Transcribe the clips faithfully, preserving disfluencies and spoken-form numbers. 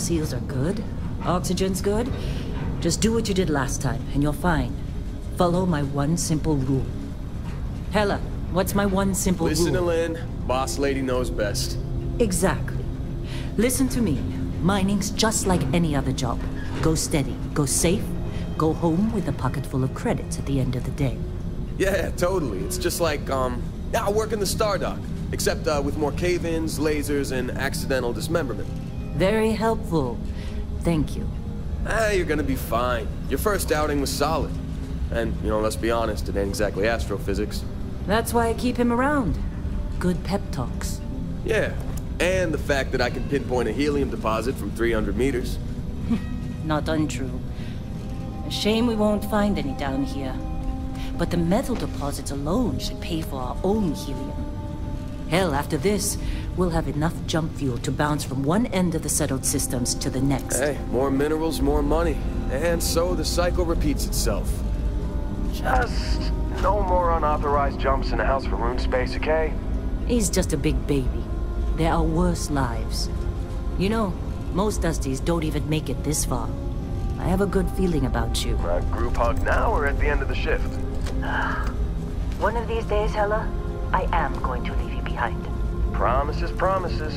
seals are good. Oxygen's good. Just do what you did last time, and you're fine. Follow my one simple rule. Hella, what's my one simple rule? Listen to Lynn. Boss lady knows best. Exactly. Listen to me. Mining's just like any other job. Go steady, go safe, go home with a pocket full of credits at the end of the day. Yeah, totally. It's just like, um, yeah, I work in the Stardock. Except, uh, with more cave-ins, lasers, and accidental dismemberment. Very helpful. Thank you. Ah, you're gonna be fine. Your first outing was solid. And, you know, let's be honest, it ain't exactly astrophysics. That's why I keep him around. Good pep talks. Yeah, and the fact that I can pinpoint a helium deposit from three hundred meters. Not untrue. A shame we won't find any down here. But the metal deposits alone should pay for our own helium. Hell, after this, we'll have enough jump fuel to bounce from one end of the settled systems to the next. Hey, more minerals, more money. And so the cycle repeats itself. Just no more unauthorized jumps in the house for rune space, okay? He's just a big baby. There are worse lives. You know, most Dusties don't even make it this far. I have a good feeling about you. Uh, group hug now or at the end of the shift? One of these days, Hella, I am going to leave you behind. Promises, promises.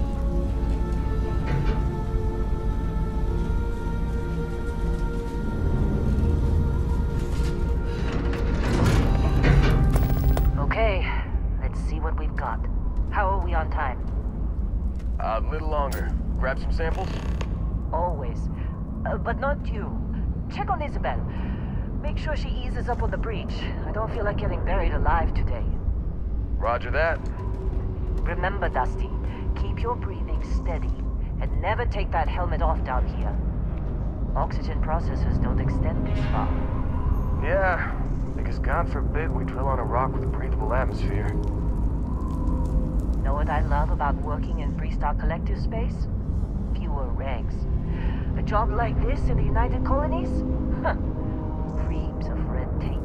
Okay, let's see what we've got. How are we on time? A little longer. Grab some samples? Always. Uh, but not you. Check on Isabel. Make sure she eases up on the breach. I don't feel like getting buried alive today. Roger that. Remember, Dusty, keep your breathing steady, and never take that helmet off down here. Oxygen processors don't extend this far. Yeah, because God forbid we drill on a rock with a breathable atmosphere. Know what I love about working in Freestar Collective space? Fewer regs. A job like this in the United Colonies? Huh. Reams of red tape.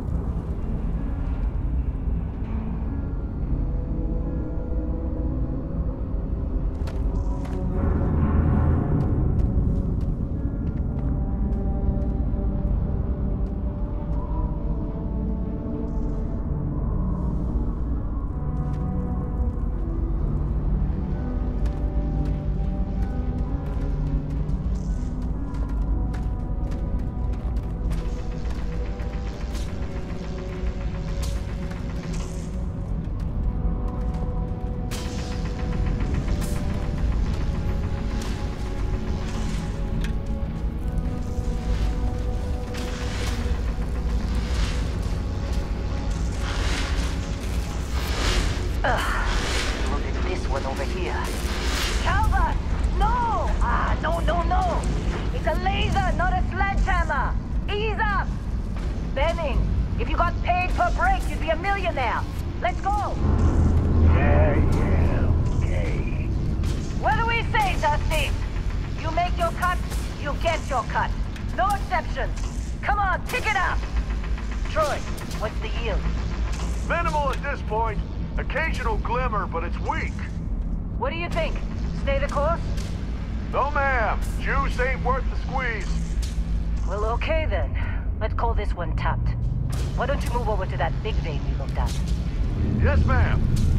Occasional glimmer, but it's weak. What do you think? Stay the course? No, ma'am. Juice ain't worth the squeeze. Well, okay then. Let's call this one tapped. Why don't you move over to that big vein we looked at? Yes, ma'am.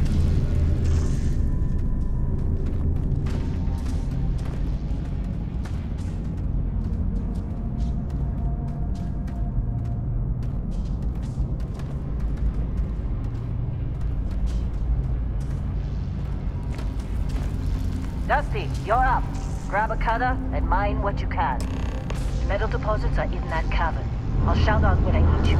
Dusty, you're up. Grab a cutter and mine what you can. Metal deposits are in that cavern. I'll shout out when I need you.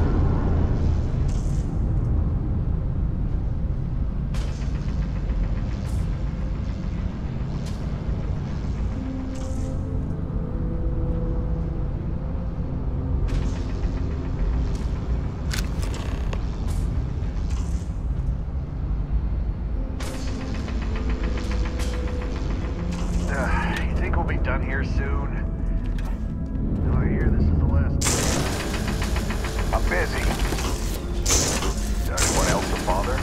Done here soon. No, I hear this is the last. I'm busy. Is anyone else a bother?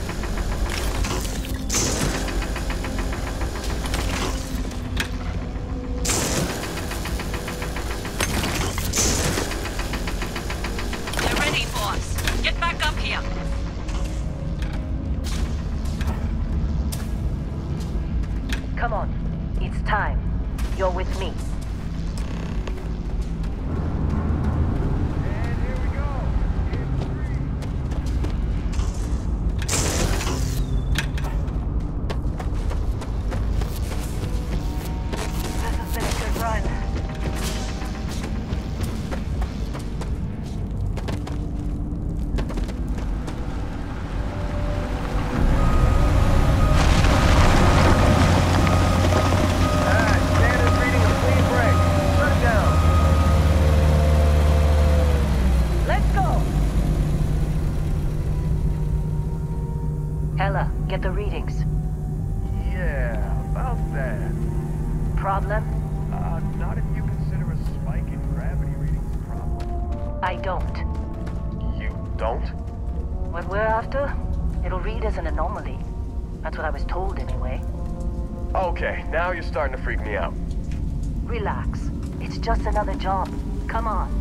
get the readings? Yeah, about that. Problem? Uh, not if you consider a spike in gravity readings a problem. I don't. You don't? What we're after? It'll read as an anomaly. That's what I was told anyway. Okay, now you're starting to freak me out. Relax. It's just another job. Come on.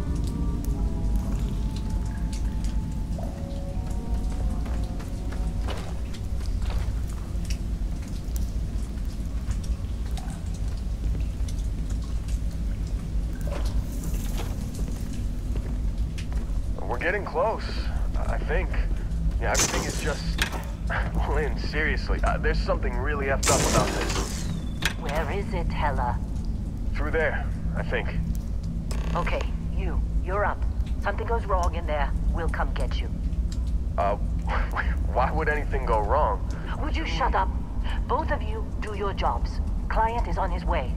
We're getting close, I think. Yeah, everything is just... Lynn, seriously, uh, there's something really effed up about this. Where is it, Hella? Through there, I think. Okay, you. You're up. Something goes wrong in there, we'll come get you. Uh, why would anything go wrong? Would you shut up? Both of you, do your jobs. Client is on his way.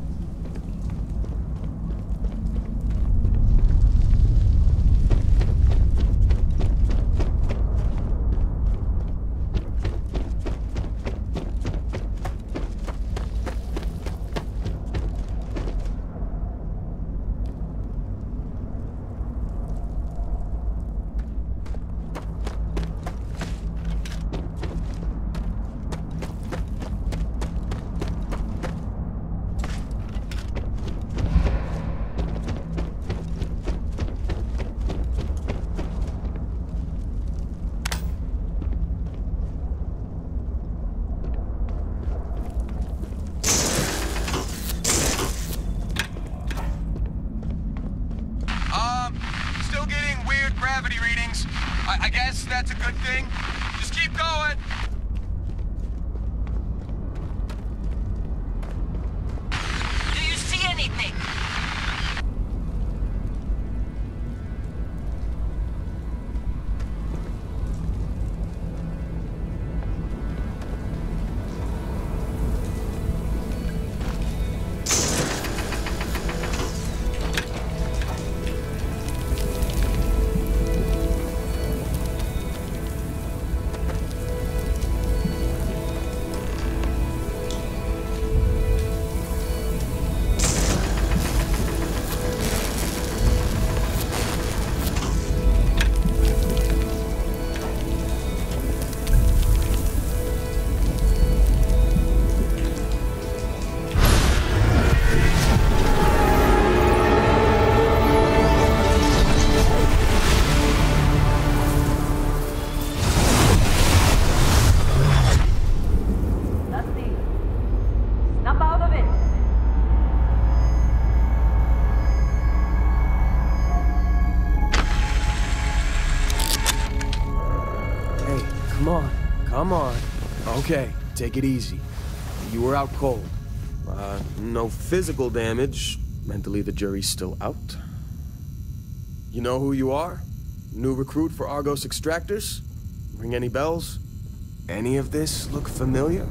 Gravity readings. I, I guess that's a good thing. Just keep going. Do you see anything? Come on, come on. Okay, take it easy. You were out cold. Uh, no physical damage. Mentally, the jury's still out. You know who you are? New recruit for Argos Extractors? Ring any bells? Any of this look familiar?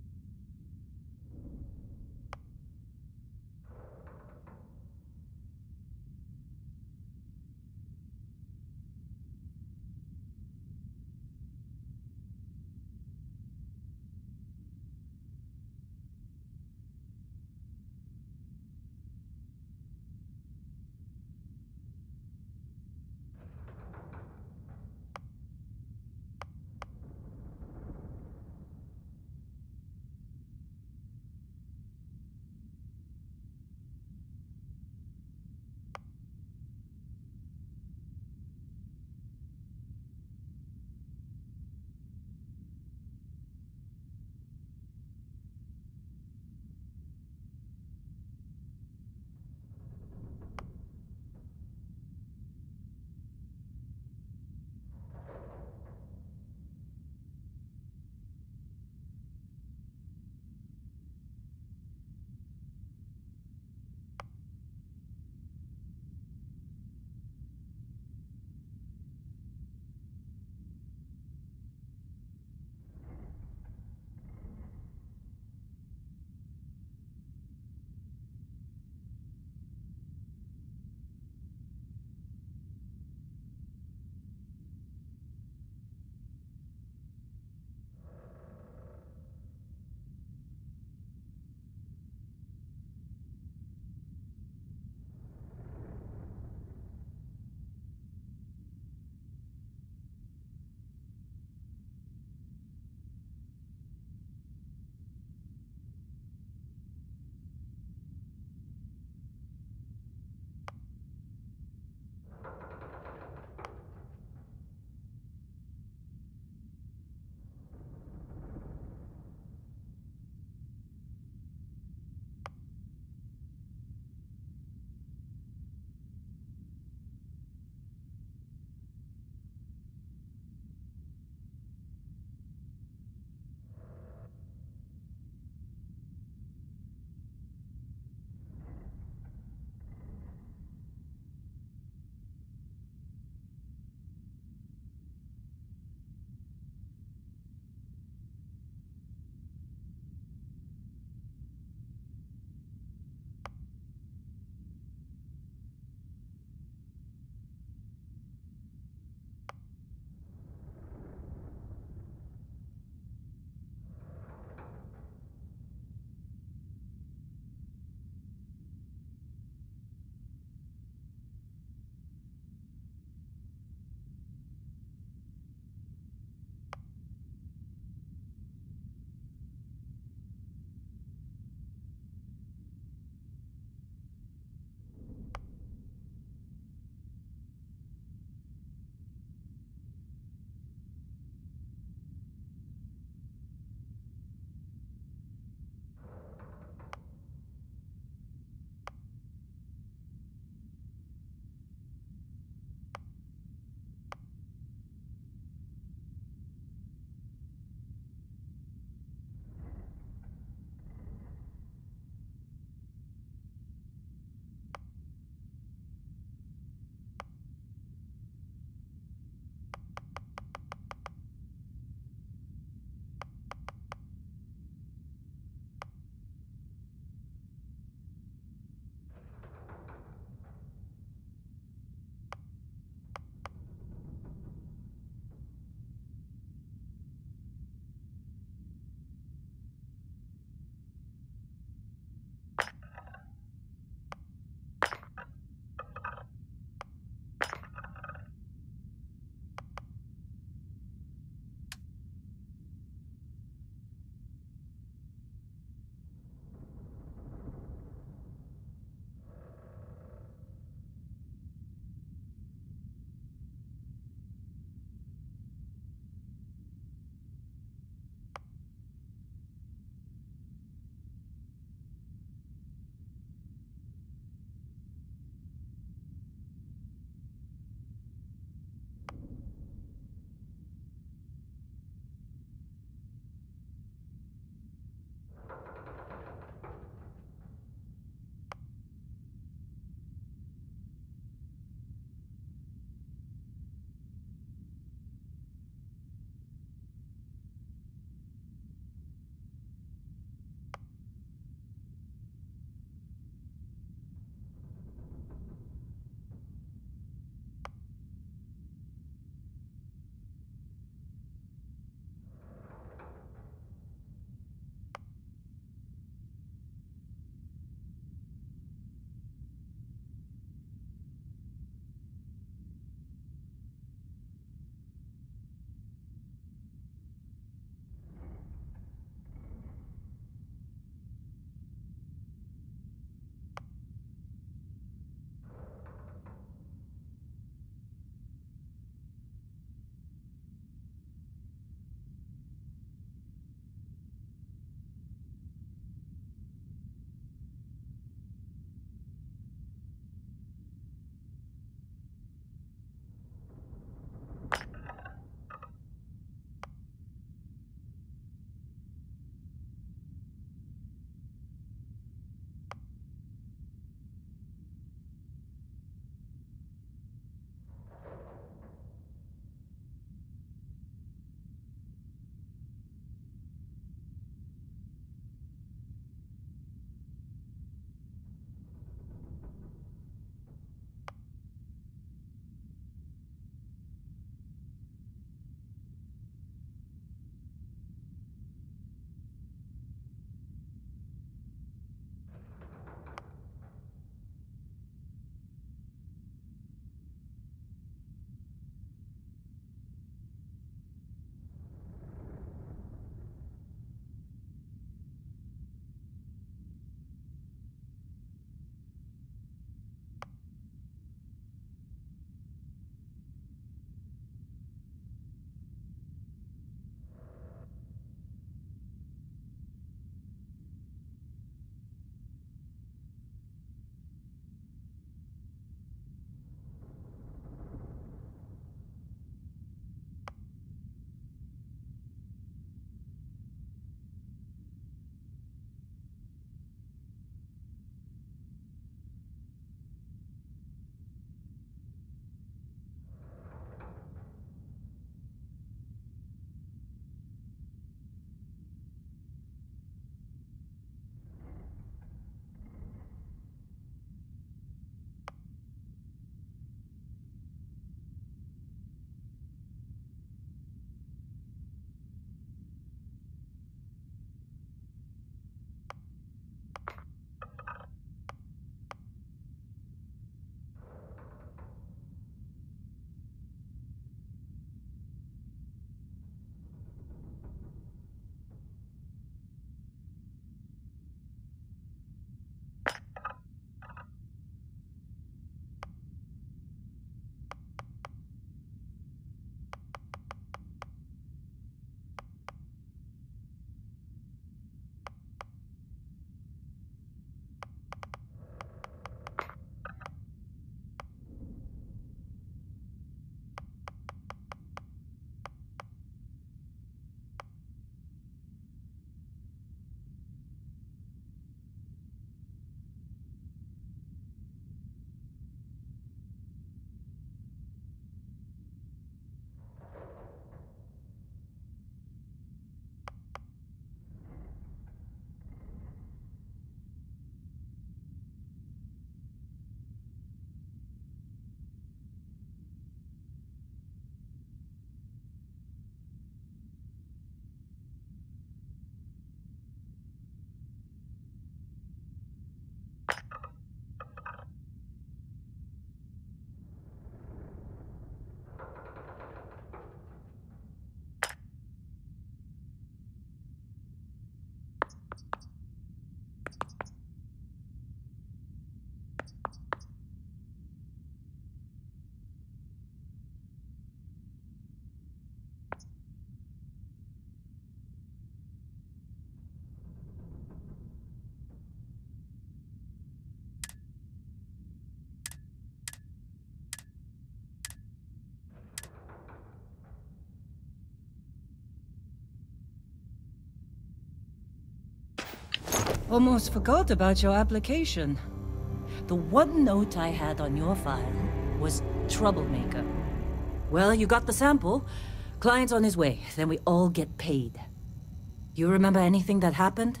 Almost forgot about your application. The one note I had on your file was troublemaker. Well, you got the sample. Client's on his way, then we all get paid. You remember anything that happened?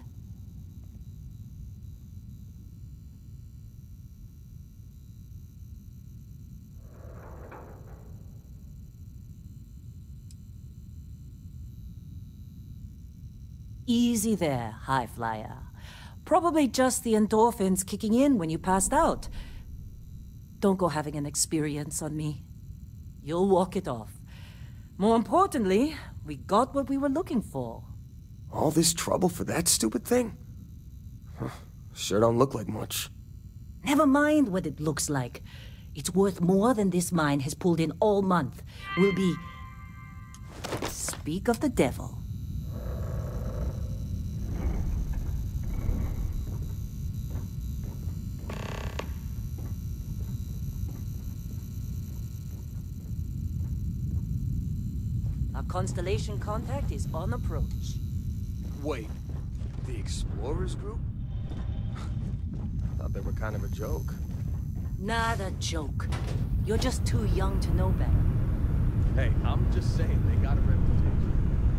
Easy there, High Flyer. Probably just the endorphins kicking in when you passed out. Don't go having an experience on me. You'll walk it off. More importantly, we got what we were looking for. All this trouble for that stupid thing? Huh. Sure don't look like much. Never mind what it looks like. It's worth more than this mine has pulled in all month. We'll be... Speak of the devil. Our Constellation contact is on approach. Wait, the Explorers group? Thought they were kind of a joke. Not a joke. You're just too young to know better. Hey, I'm just saying, they got a reputation.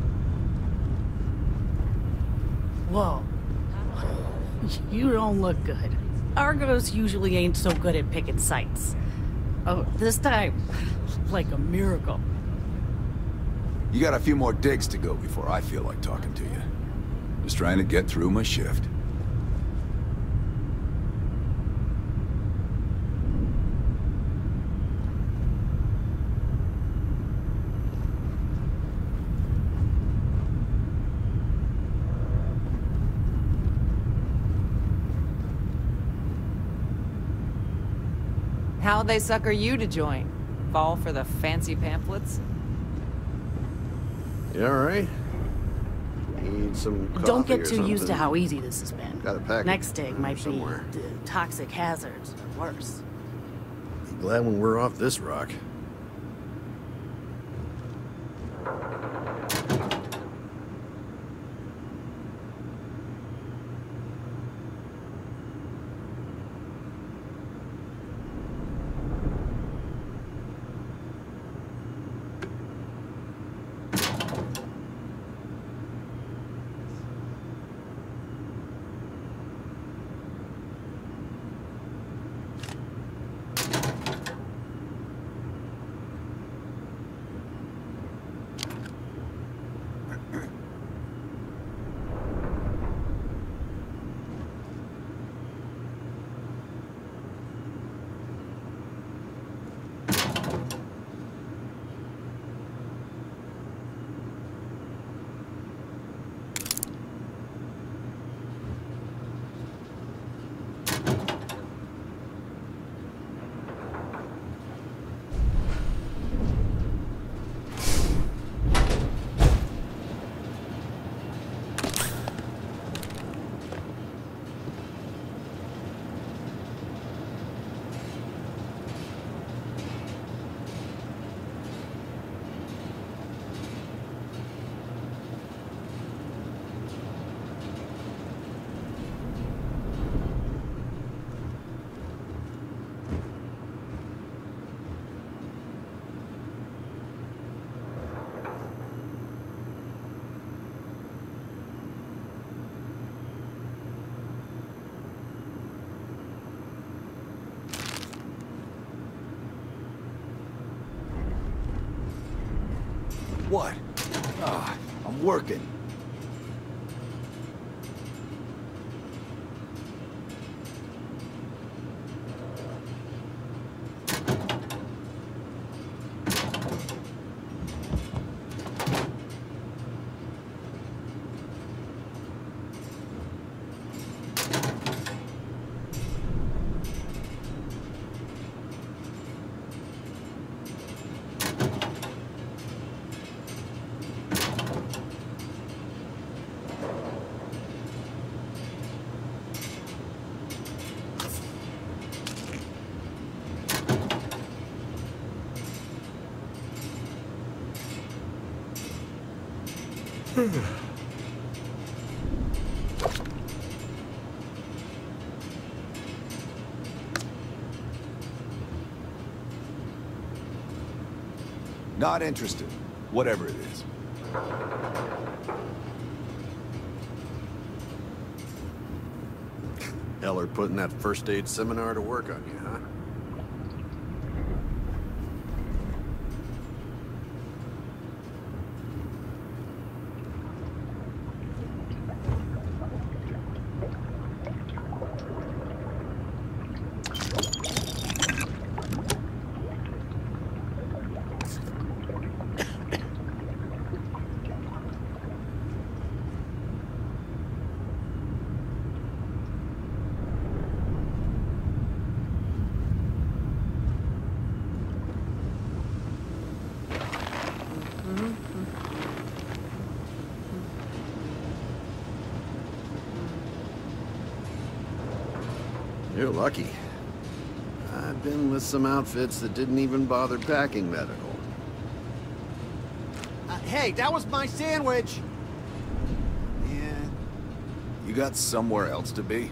Whoa. You don't look good. Argos usually ain't so good at picking sights. Oh, this time, like a miracle. You got a few more digs to go before I feel like talking to you. Just trying to get through my shift. How'd they sucker you to join? Fall for the fancy pamphlets? You alright? Need some coffee Don't get or too used to something? how easy this has been. Got a package Next dig might somewhere. be uh, toxic hazards or worse. Be glad when we're off this rock. What? Ah, I'm working. Not interested. Whatever it is. Heller putting that first aid seminar to work on you, huh? You're lucky. I've been with some outfits that didn't even bother packing medical. Uh, hey, that was my sandwich! Yeah. You got somewhere else to be?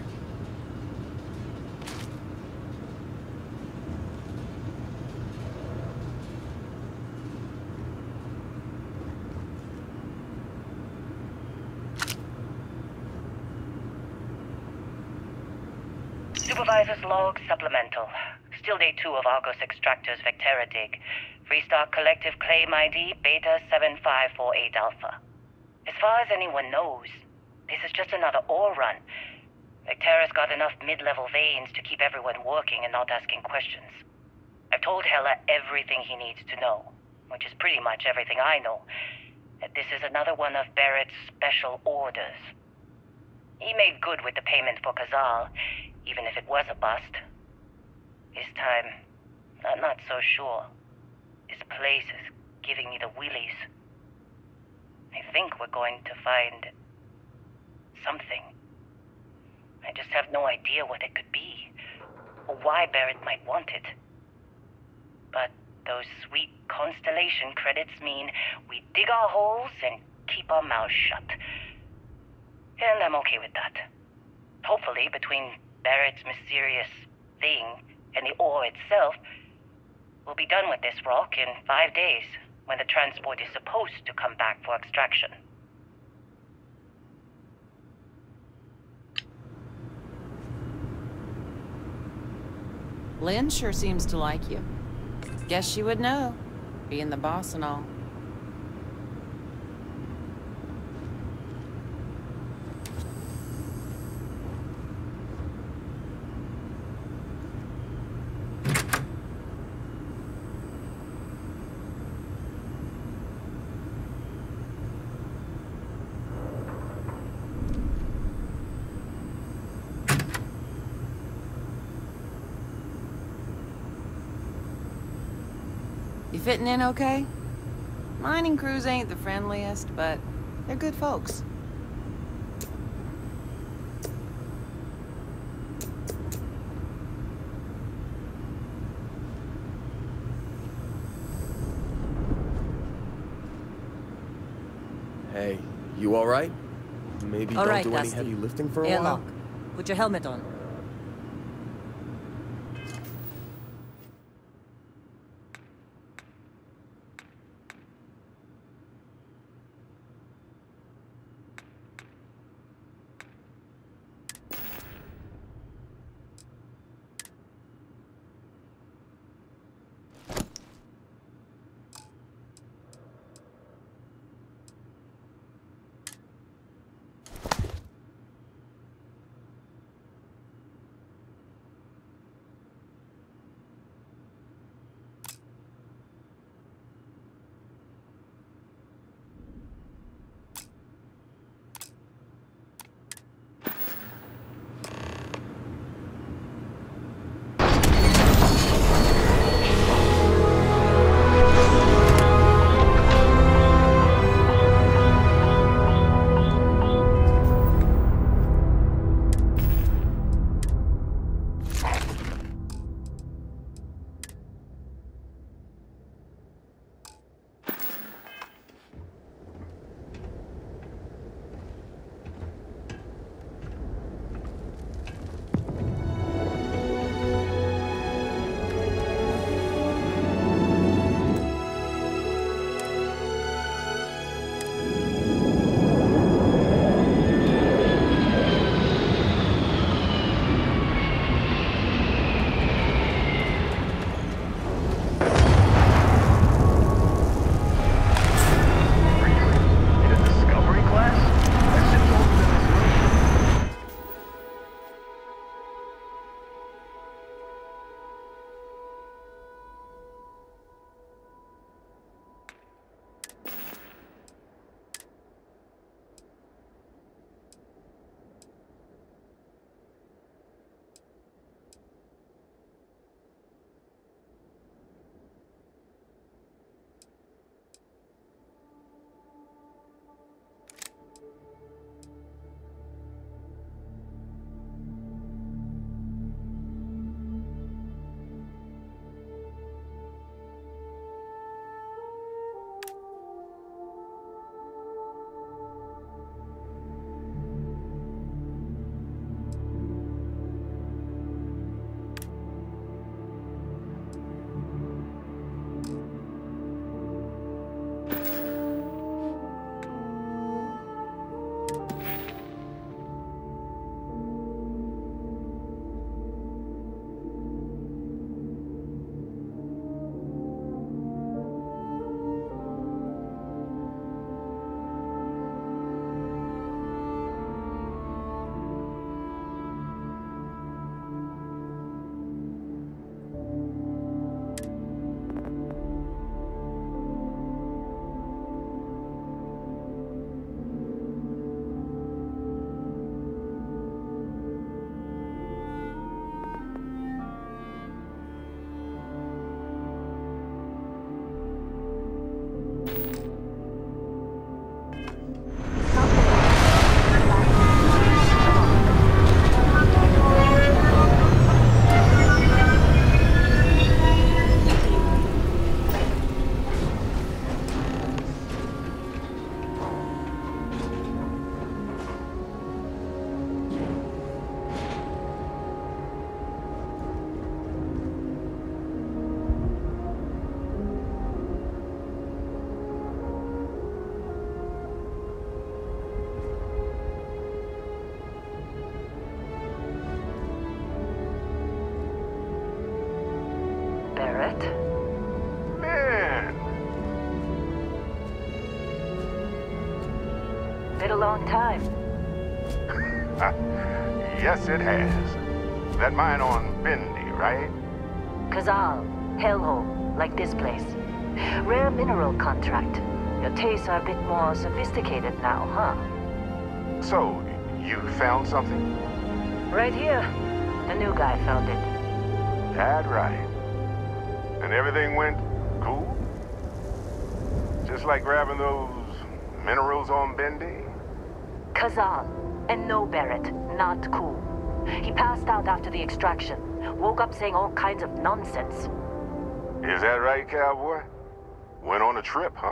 Supervisor's log supplemental. Still day two of Argos Extractor's Vectera dig. Freestar Collective Claim I D Beta seven five four eight Alpha. As far as anyone knows, this is just another ore run. Vectera's got enough mid-level veins to keep everyone working and not asking questions. I've told Heller everything he needs to know, which is pretty much everything I know. That this is another one of Barrett's special orders. He made good with the payment for Kazal, even if it was a bust. This time, I'm not so sure. This place is giving me the willies. I think we're going to find something. I just have no idea what it could be, or why Barrett might want it. But those sweet Constellation credits mean we dig our holes and keep our mouths shut. And I'm okay with that. Hopefully, between Barrett's mysterious thing and the ore itself, we'll be done with this rock in five days, when the transport is supposed to come back for extraction. Lynn sure seems to like you. Guess she would know, being the boss and all. You fitting in okay? Mining crews ain't the friendliest, but they're good folks. Hey, you all right? Maybe All don't right, do any Dusty. heavy lifting for a Airlock. while? Put your helmet on. Been a long time. Yes, it has. That mine on Bendy, right? Kazal, Hellhole, like this place. Rare mineral contract. Your tastes are a bit more sophisticated now, huh? So, you found something? Right here. The new guy found it. That right. And everything went cool? Just like grabbing those minerals on Bendy? Kazal, and no Barrett, not cool. He passed out after the extraction. Woke up saying all kinds of nonsense. Is that right, cowboy? Went on a trip, huh?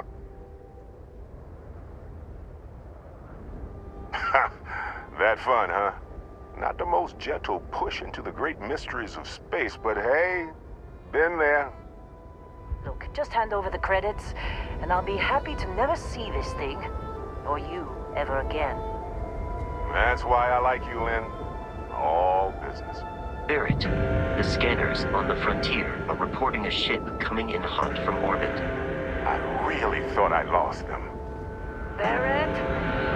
That fun, huh? Not the most gentle push into the great mysteries of space, but hey, been there. Look, just hand over the credits, and I'll be happy to never see this thing, or you, ever again. That's why I like you, Lynn. All business. Barrett, the scanners on the frontier are reporting a ship coming in hot from orbit. I really thought I lost them. Barrett?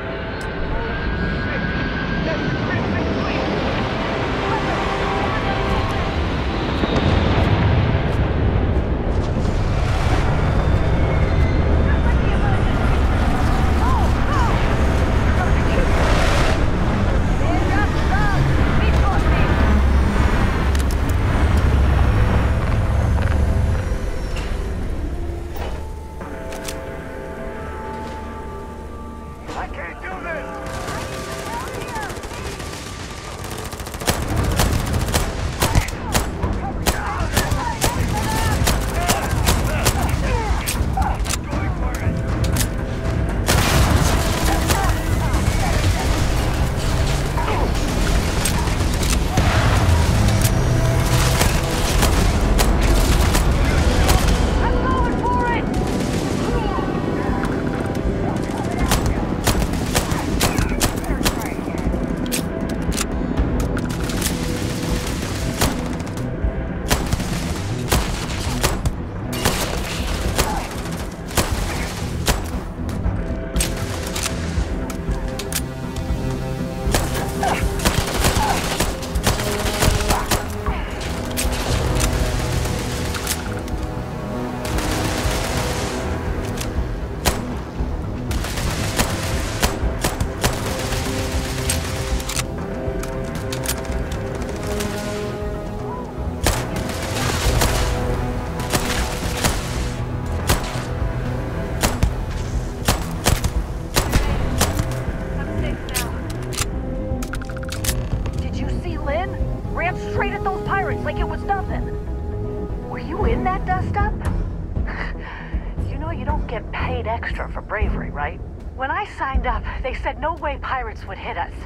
They said no way pirates would hit us.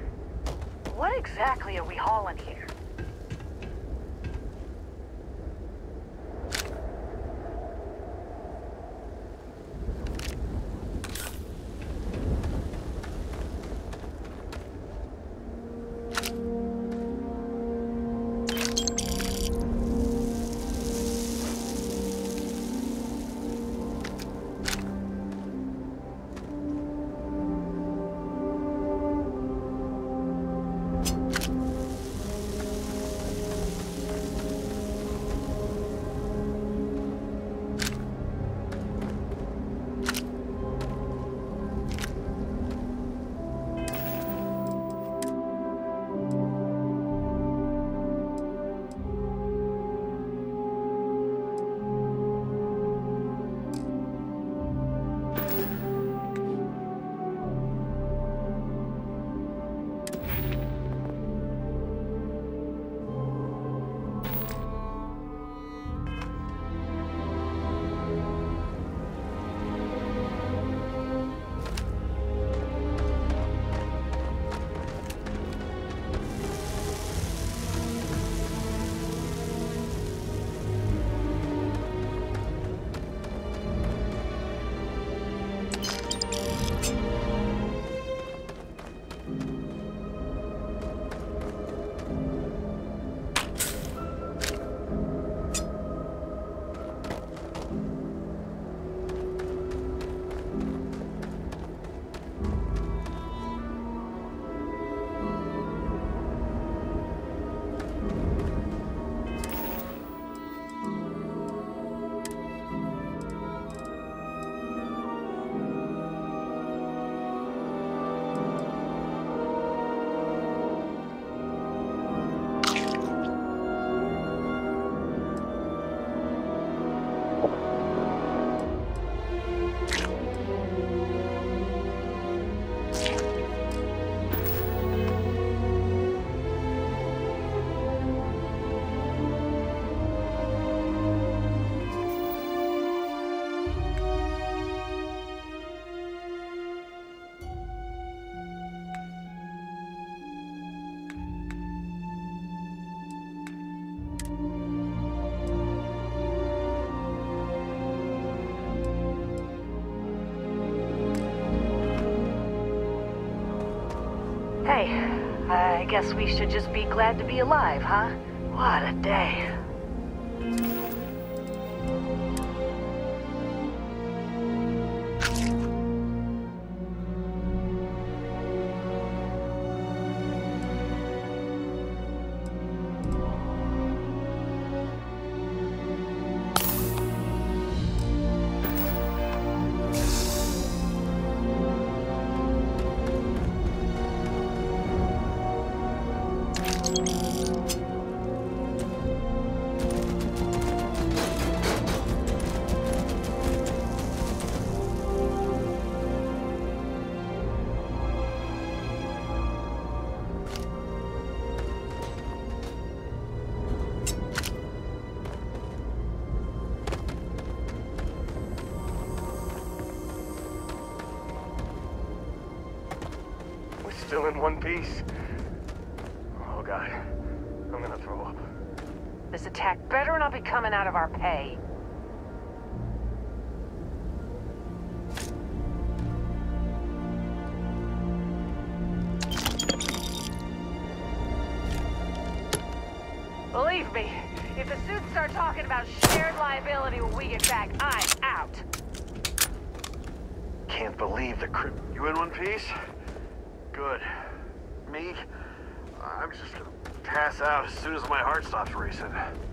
What exactly are we hauling here? Hey, I guess we should just be glad to be alive, huh? What a day. Still in one piece? Oh, God. I'm gonna throw up. This attack better not be coming out of our pay. Believe me, if the suits start talking about shared liability when we get back, I'm out. Can't believe the crypt. You in one piece? Good. Me? I'm just gonna pass out as soon as my heart stops racing.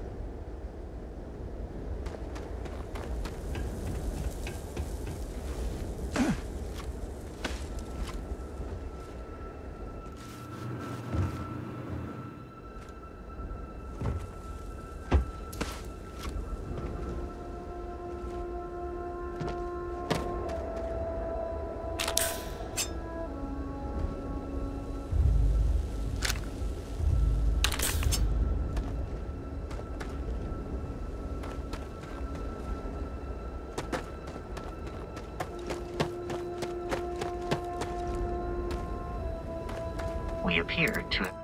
We appear to have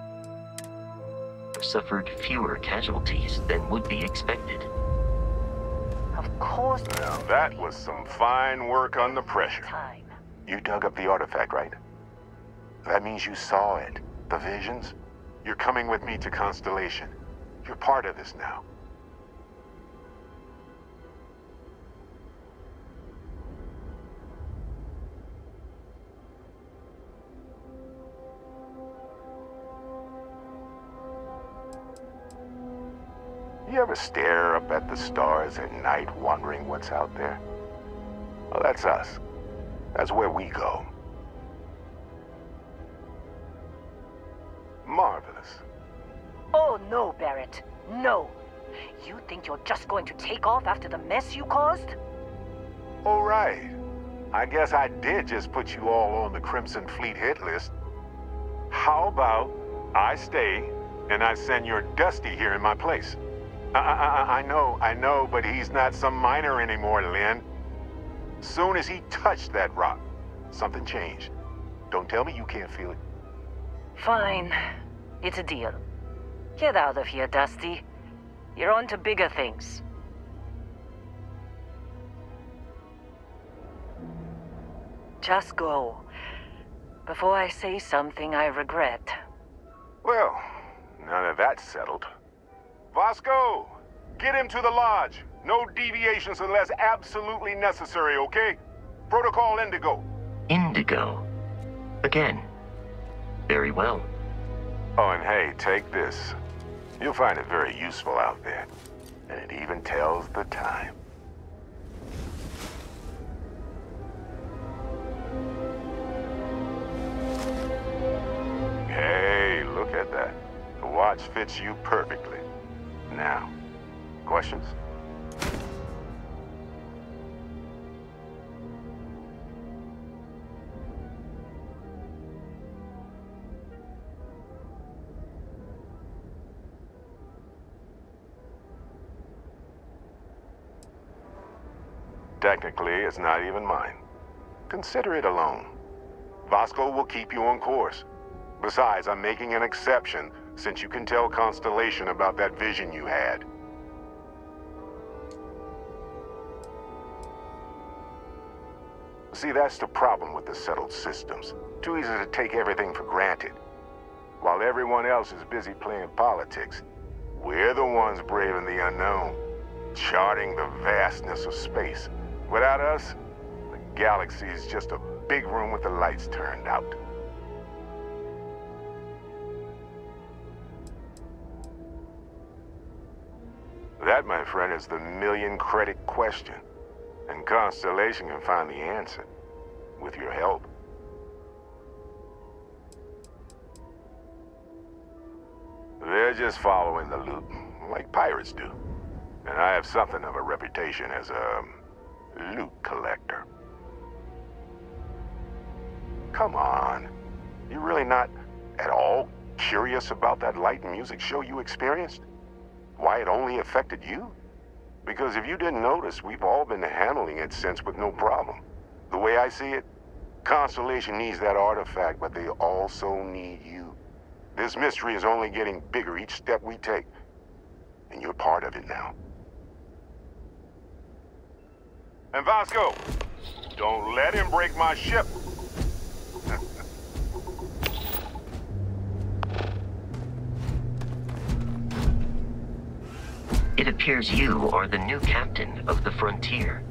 suffered fewer casualties than would be expected. Of course. Now that was some fine work under pressure. Time. You dug up the artifact, right? That means you saw it. The visions? You're coming with me to Constellation. You're part of this now. You ever stare up at the stars at night wondering what's out there? Well, that's us. That's where we go. Marvelous. Oh, no, Barrett. No. You think you're just going to take off after the mess you caused? Oh, right. I guess I did just put you all on the Crimson Fleet hit list. How about I stay and I send your Dusty here in my place? I, I, I know, I know, but he's not some miner anymore, Lynn. Soon as he touched that rock, something changed. Don't tell me you can't feel it. Fine. It's a deal. Get out of here, Dusty. You're on to bigger things. Just go. Before I say something I regret. Well, now that that's settled. Vasco, get him to the lodge. No deviations unless absolutely necessary, okay? Protocol Indigo. Indigo? Again. Very well. Oh, and hey, take this. You'll find it very useful out there. And it even tells the time. Hey, look at that. The watch fits you perfectly. Now, questions? Technically, it's not even mine. Consider it a loan. Vasco will keep you on course. Besides, I'm making an exception since you can tell Constellation about that vision you had. See, that's the problem with the settled systems. Too easy to take everything for granted. While everyone else is busy playing politics, we're the ones braving the unknown, charting the vastness of space. Without us, the galaxy is just a big room with the lights turned out. That, my friend, is the million-credit question. And Constellation can find the answer, with your help. They're just following the loot, like pirates do. And I have something of a reputation as a loot collector. Come on. You really not at all curious about that light and music show you experienced? Why it only affected you? Because if you didn't notice, we've all been handling it since with no problem. The way I see it, Constellation needs that artifact, but they also need you. This mystery is only getting bigger each step we take, and you're part of it now. And Vasco, don't let him break my ship. It appears you are the new captain of the Frontier.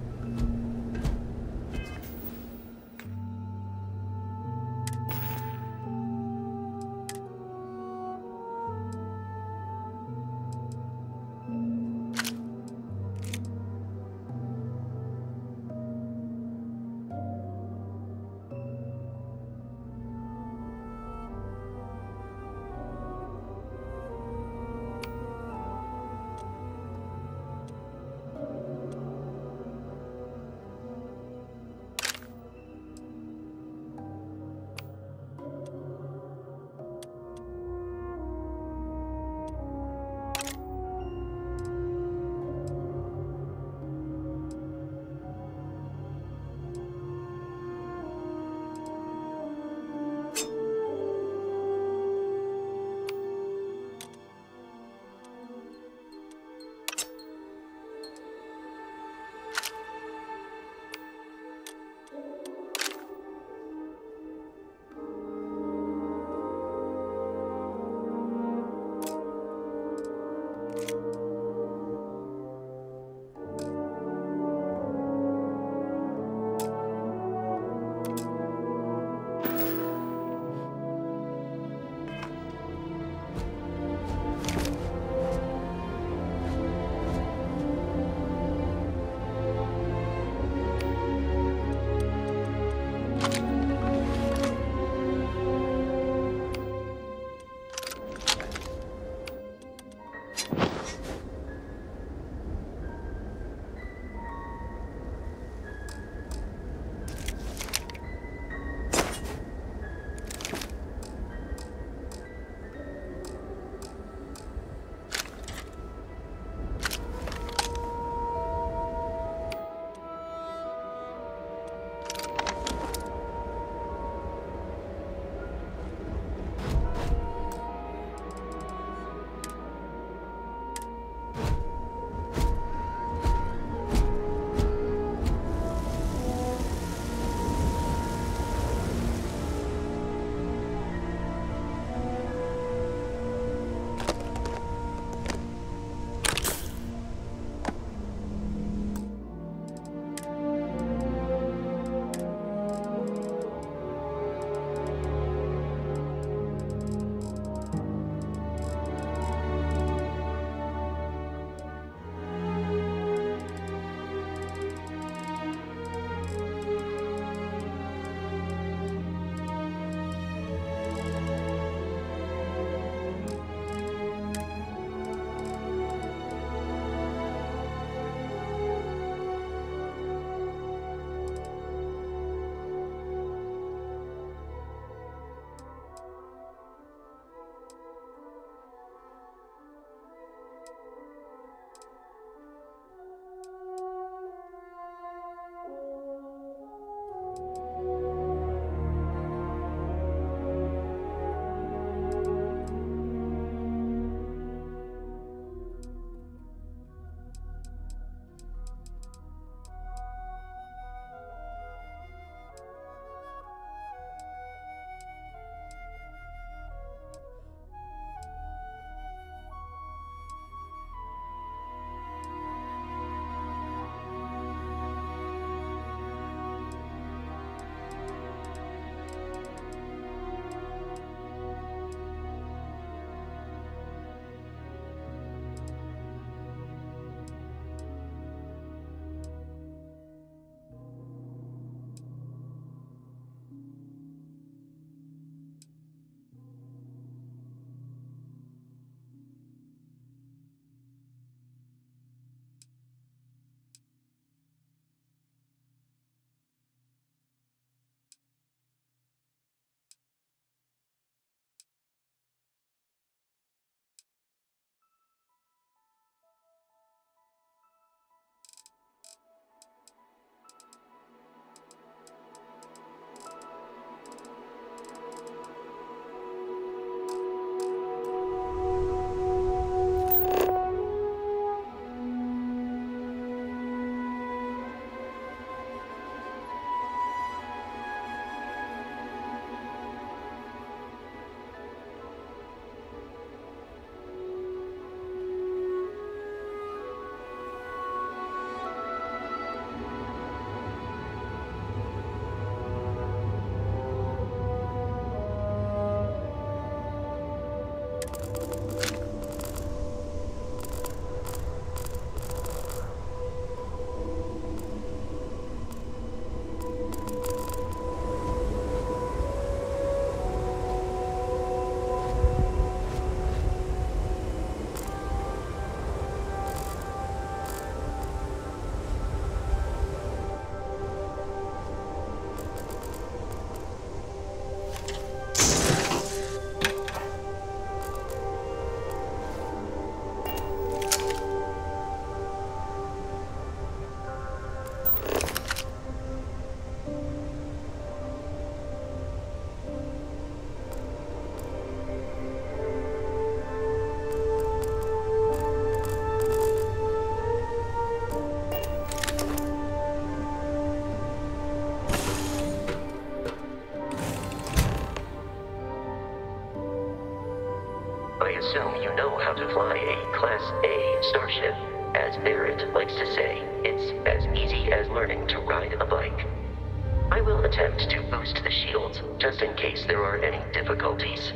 I assume you know how to fly a Class A starship. As Barrett likes to say, it's as easy as learning to ride a bike. I will attempt to boost the shields, just in case there are any difficulties.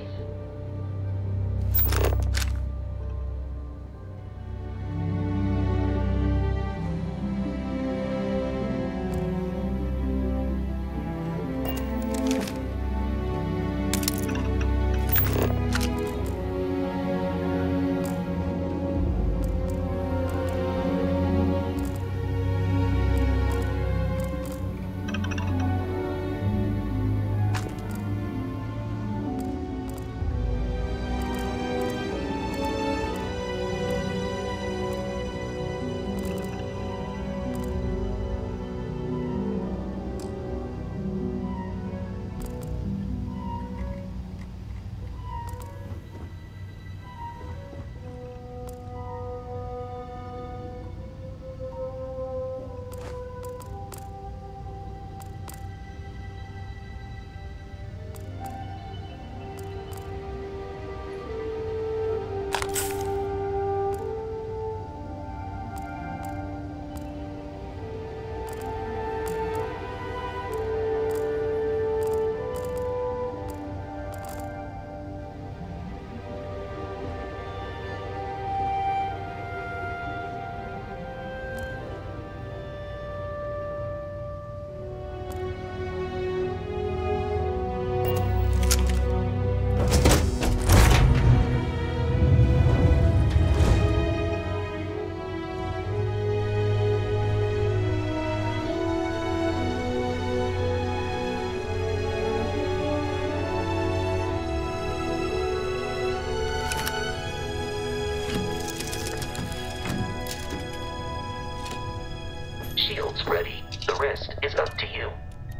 Shields ready. The rest is up to you.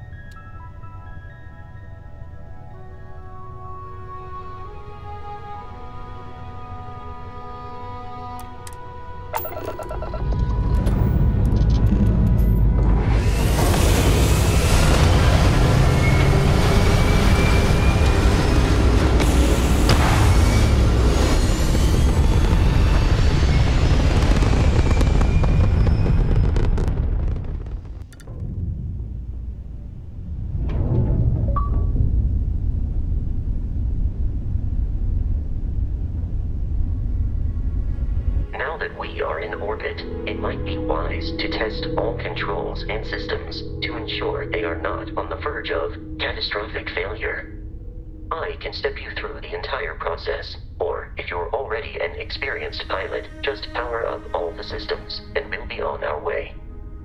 Now that we are in orbit, it might be wise to test all controls and systems to ensure they are not on the verge of catastrophic failure. I can step you through the entire process, or if you're already an experienced pilot, just power up all the systems, and we'll be on our way.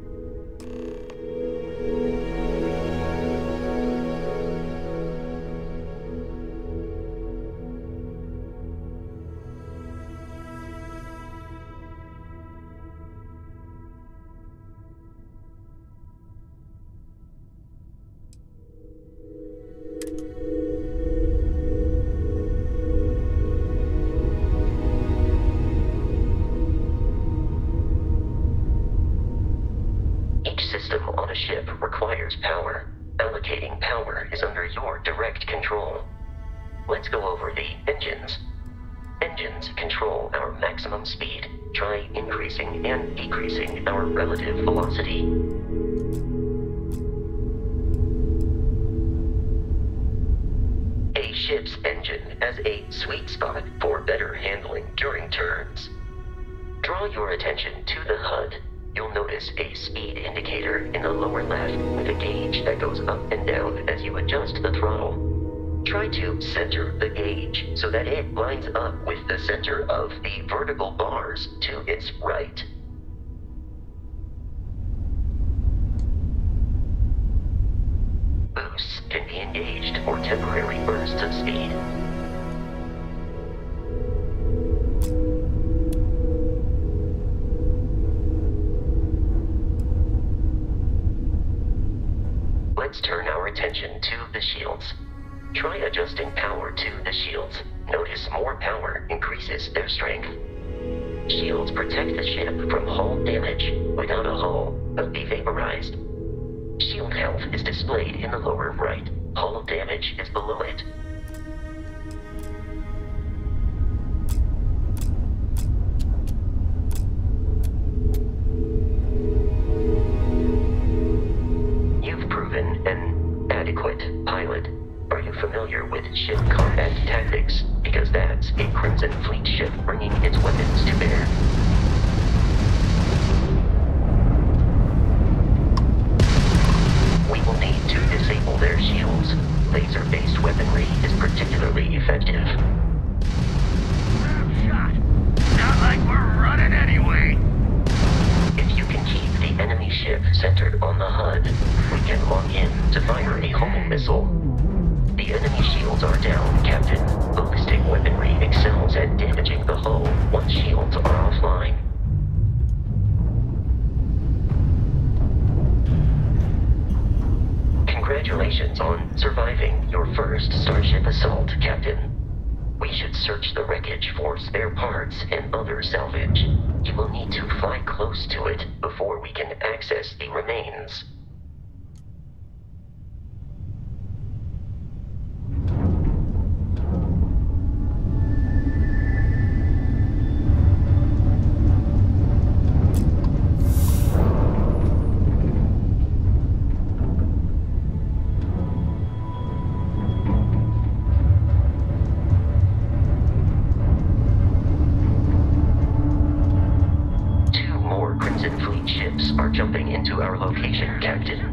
System on a ship requires power. Allocating power is under your direct control. Let's go over the engines. Engines control our maximum speed. Try increasing and decreasing our relative velocity. A ship's engine has a sweet spot for better handling during turns. Draw your attention to the H U D. You'll notice a speed indicator in the lower left with a gauge that goes up and down as you adjust the throttle. Try to center the gauge so that it lines up with the center of the vertical bars to its right. Boosts can be engaged for temporary bursts of speed. Let's turn our attention to the shields. Try adjusting power to the shields. Notice more power increases their strength. Shields protect the ship from hull damage. Without a hull, they'll be vaporized. Shield health is displayed in the lower right. Hull damage is below it. familiar with ship combat tactics, because that's a Crimson Fleet ship bringing its weapons to bear. We will need to disable their shields. Laser-based weaponry is particularly effective. Shot. Not like we're running anyway. If you can keep the enemy ship centered on the H U D, we can lock in to fire a hull missile. The enemy shields are down, Captain. Ballistic weaponry excels at damaging the hull once shields are offline. Congratulations on surviving your first Starship assault, Captain. We should search the wreckage for spare parts and other salvage. You will need to fly close to it before we can access the remains. Are jumping into our location, Captain.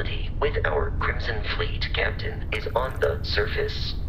facility with our Crimson Fleet captain is on the surface.